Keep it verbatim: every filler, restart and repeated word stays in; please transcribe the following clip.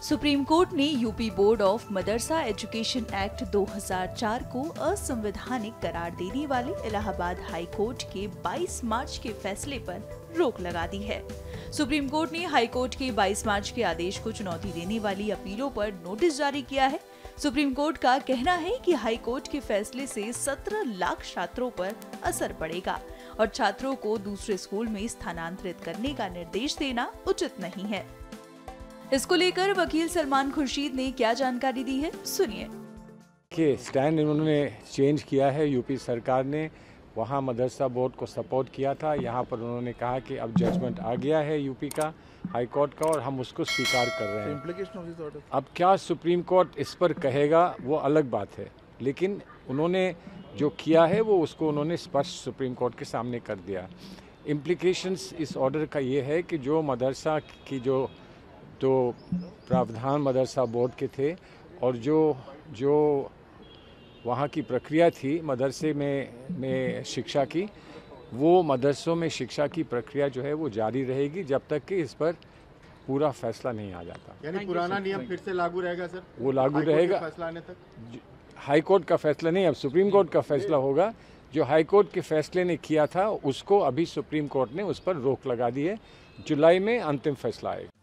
Supreme court ने UP board of madrasa education act दो हज़ार चार को असंवैधानिक करार देने वाले इलाहाबाद हाई कोर्ट के बाईस मार्च के फैसले पर रोक लगा दी है। सुप्रीम कोर्ट ने हाई कोर्ट के बाईस मार्च के आदेश को चुनौती देने वाली अपीलों पर नोटिस जारी किया है। सुप्रीम कोर्ट का कहना है कि हाई कोर्ट के फैसले से सत्रह लाख छात्रों पर असर पड़ेगा और छात्रों को दूसरे स्कूल में स्थानांतरित करने का निर्देश देना उचित नहीं है। इसको लेकर वकील सलमान खुर्शीद ने क्या जानकारी दी है, सुनिए। कि स्टैंड इन्होंने चेंज किया है, यूपी सरकार ने वहाँ मदरसा बोर्ड को सपोर्ट किया था। यहाँ पर उन्होंने कहा कि अब जजमेंट आ गया है यूपी का, हाई कोर्ट का, और हम उसको स्वीकार कर रहे हैं। इम्प्लीकेशन ऑफ दिस ऑर्डर, अब क्या सुप्रीम कोर्ट इस पर कहेगा वो अलग बात है, लेकिन उन्होंने जो किया है वो उसको उन्होंने स्पष्ट सुप्रीम कोर्ट के सामने कर दिया। इम्प्लीकेशंस इस ऑर्डर का ये है कि जो मदरसा की जो तो प्रावधान मदरसा बोर्ड के थे और जो जो वहाँ की प्रक्रिया थी मदरसे में में शिक्षा की, वो मदरसों में शिक्षा की प्रक्रिया जो है वो जारी रहेगी जब तक कि इस पर पूरा फैसला नहीं आ जाता। यानी पुराना नियम फिर से लागू रहेगा सर? वो लागू रहेगा फैसला आने तक। हाई कोर्ट का फैसला नहीं, अब सुप्रीम कोर्ट का फैसला होगा। जो हाई कोर्ट के फैसले ने किया था उसको अभी सुप्रीम कोर्ट ने उस पर रोक लगा दी है। जुलाई में अंतिम फैसला आएगा।